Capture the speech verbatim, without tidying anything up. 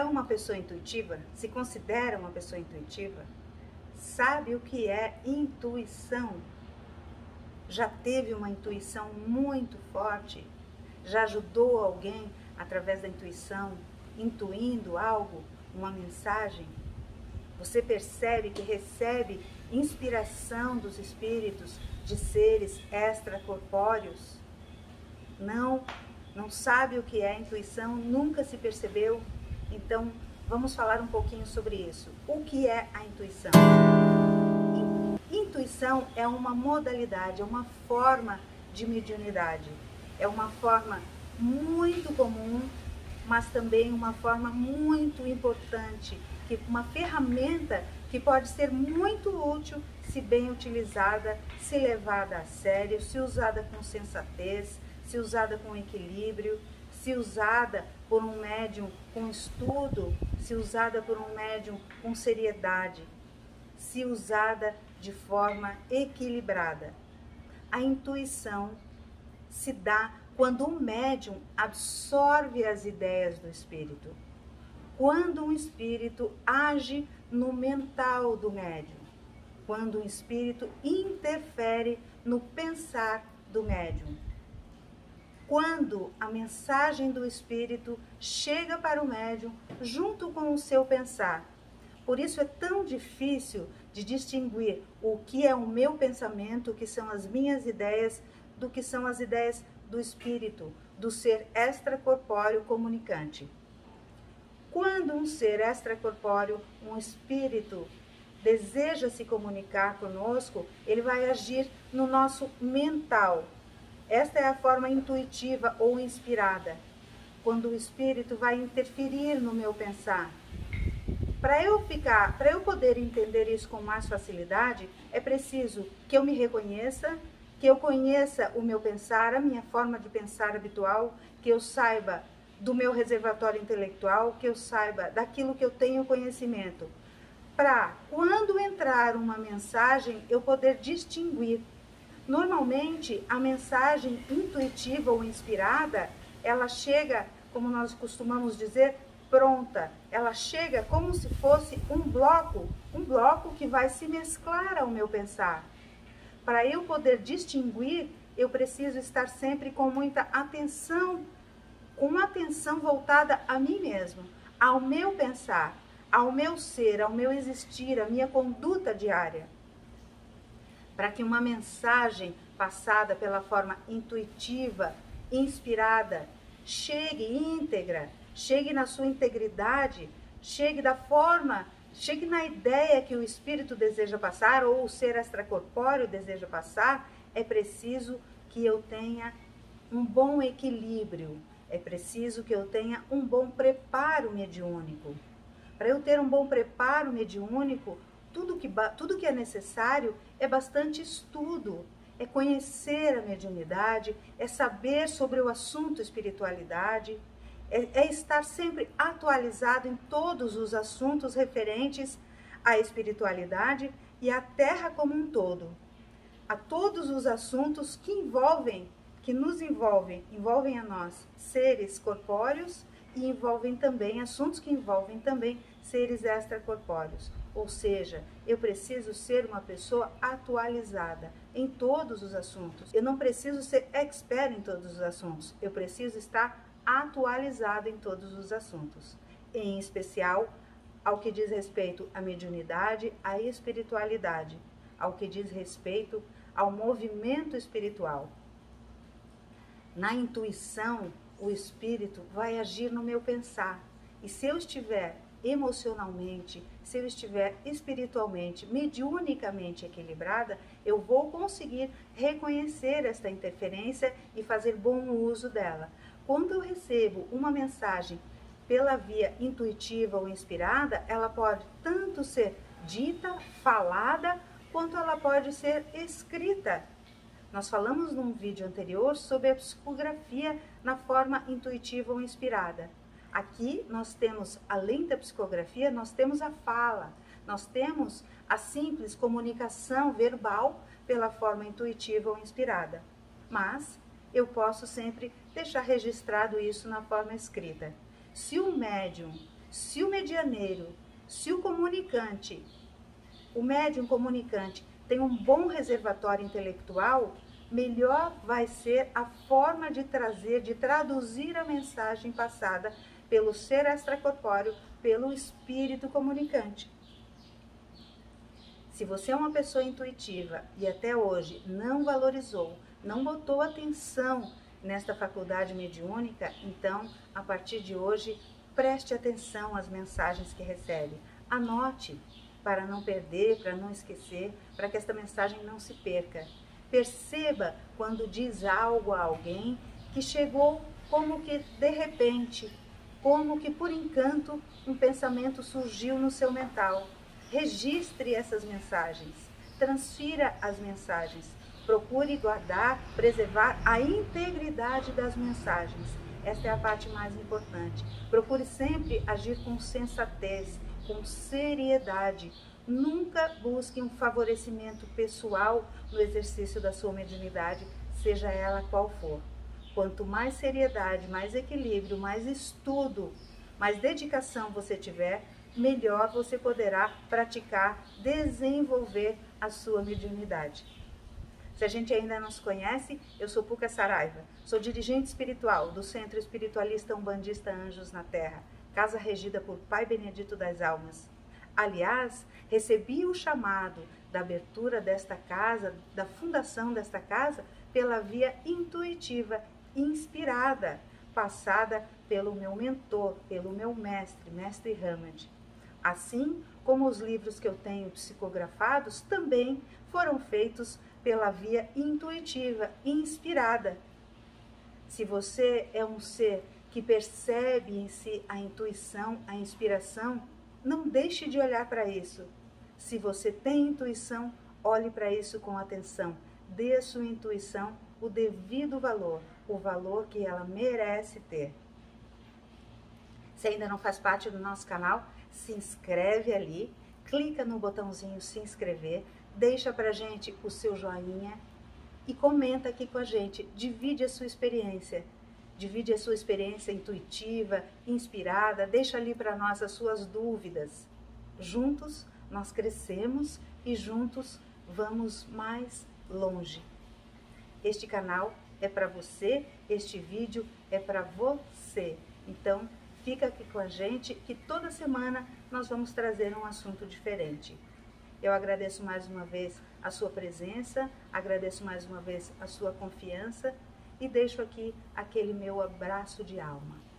é uma pessoa intuitiva, se considera uma pessoa intuitiva, sabe o que é intuição? Já teve uma intuição muito forte? Já ajudou alguém através da intuição, intuindo algo, uma mensagem? Você percebe que recebe inspiração dos espíritos, de seres extracorpóreos? Não, não sabe o que é intuição, nunca se percebeu? Então, vamos falar um pouquinho sobre isso. O que é a intuição? Intuição é uma modalidade, é uma forma de mediunidade. É uma forma muito comum, mas também uma forma muito importante, que uma ferramenta que pode ser muito útil se bem utilizada, se levada a sério, se usada com sensatez, se usada com equilíbrio, se usada por um médium com estudo, se usada por um médium com seriedade, se usada de forma equilibrada. A intuição se dá quando o médium absorve as ideias do espírito, quando um espírito age no mental do médium, quando o espírito interfere no pensar do médium, quando a mensagem do espírito chega para o médium junto com o seu pensar. Por isso é tão difícil de distinguir o que é o meu pensamento, o que são as minhas ideias, do que são as ideias do espírito, do ser extracorpóreo comunicante. Quando um ser extracorpóreo, um espírito, deseja se comunicar conosco, ele vai agir no nosso mental. Esta é a forma intuitiva ou inspirada, quando o espírito vai interferir no meu pensar. Para eu ficar, para eu poder entender isso com mais facilidade, é preciso que eu me reconheça, que eu conheça o meu pensar, a minha forma de pensar habitual, que eu saiba do meu reservatório intelectual, que eu saiba daquilo que eu tenho conhecimento. Para, quando entrar uma mensagem, eu poder distinguir. Normalmente, a mensagem intuitiva ou inspirada, ela chega, como nós costumamos dizer, pronta. Ela chega como se fosse um bloco, um bloco que vai se mesclar ao meu pensar. Para eu poder distinguir, eu preciso estar sempre com muita atenção, com uma atenção voltada a mim mesmo, ao meu pensar, ao meu ser, ao meu existir, à minha conduta diária. Para que uma mensagem passada pela forma intuitiva, inspirada, chegue íntegra, chegue na sua integridade, chegue da forma, chegue na ideia que o espírito deseja passar ou o ser extracorpóreo deseja passar, é preciso que eu tenha um bom equilíbrio, é preciso que eu tenha um bom preparo mediúnico. Para eu ter um bom preparo mediúnico, tudo que, tudo que é necessário é bastante estudo, é conhecer a mediunidade, é saber sobre o assunto espiritualidade, é, é estar sempre atualizado em todos os assuntos referentes à espiritualidade e à Terra como um todo, a todos os assuntos que envolvem, que nos envolvem, envolvem a nós, seres corpóreos, e envolvem também assuntos que envolvem também seres extracorpóreos. Ou seja, eu preciso ser uma pessoa atualizada em todos os assuntos. Eu não preciso ser expert em todos os assuntos. Eu preciso estar atualizada em todos os assuntos. Em especial, ao que diz respeito à mediunidade, à espiritualidade, ao que diz respeito ao movimento espiritual. Na intuição, o espírito vai agir no meu pensar. E se eu estiver emocionalmente, se eu estiver espiritualmente, mediunicamente equilibrada, eu vou conseguir reconhecer esta interferência e fazer bom uso dela. Quando eu recebo uma mensagem pela via intuitiva ou inspirada, ela pode tanto ser dita, falada, quanto ela pode ser escrita. Nós falamos num vídeo anterior sobre a psicografia na forma intuitiva ou inspirada. Aqui nós temos, além da psicografia, nós temos a fala, nós temos a simples comunicação verbal pela forma intuitiva ou inspirada. Mas eu posso sempre deixar registrado isso na forma escrita. Se o médium Se o medianeiro, se o comunicante, o médium comunicante tem um bom reservatório intelectual, melhor vai ser a forma de trazer, de traduzir a mensagem passada pelo ser extracorpóreo, pelo espírito comunicante. Se você é uma pessoa intuitiva e até hoje não valorizou, não botou atenção nesta faculdade mediúnica, então, a partir de hoje, preste atenção às mensagens que recebe. Anote para não perder, para não esquecer, para que esta mensagem não se perca. Perceba quando diz algo a alguém que chegou como que de repente, como que por encanto um pensamento surgiu no seu mental. Registre essas mensagens, transfira as mensagens, procure guardar, preservar a integridade das mensagens. Esta é a parte mais importante. Procure sempre agir com sensatez, com seriedade. Nunca busque um favorecimento pessoal no exercício da sua mediunidade, seja ela qual for. Quanto mais seriedade, mais equilíbrio, mais estudo, mais dedicação você tiver, melhor você poderá praticar, desenvolver a sua mediunidade. Se a gente ainda não se conhece, eu sou Puca Saraiva, sou dirigente espiritual do Centro Espiritualista Umbandista Anjos na Terra, casa regida por Pai Benedito das Almas. Aliás, recebi o chamado da abertura desta casa, da fundação desta casa, pela via intuitiva, inspirada, passada pelo meu mentor, pelo meu mestre, Mestre Hamad. Assim como os livros que eu tenho psicografados também foram feitos pela via intuitiva, inspirada. Se você é um ser que percebe em si a intuição, a inspiração, não deixe de olhar para isso. Se você tem intuição, olhe para isso com atenção. Dê à sua intuição o devido valor, o valor que ela merece ter. Se ainda não faz parte do nosso canal, se inscreve ali, clica no botãozinho se inscrever, deixa pra gente o seu joinha e comenta aqui com a gente, divide a sua experiência, divide a sua experiência intuitiva, inspirada, deixa ali para nós as suas dúvidas. Juntos nós crescemos e juntos vamos mais longe. Este canal é para você, este vídeo é para você. Então, fica aqui com a gente que toda semana nós vamos trazer um assunto diferente. Eu agradeço mais uma vez a sua presença, agradeço mais uma vez a sua confiança e deixo aqui aquele meu abraço de alma.